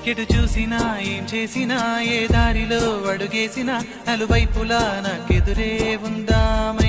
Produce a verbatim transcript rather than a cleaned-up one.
ఎటు చూసినా ఏం చేసినా ఏ దారిలో అడుగేసినా నలువైపులా నాకెదురే ఉందా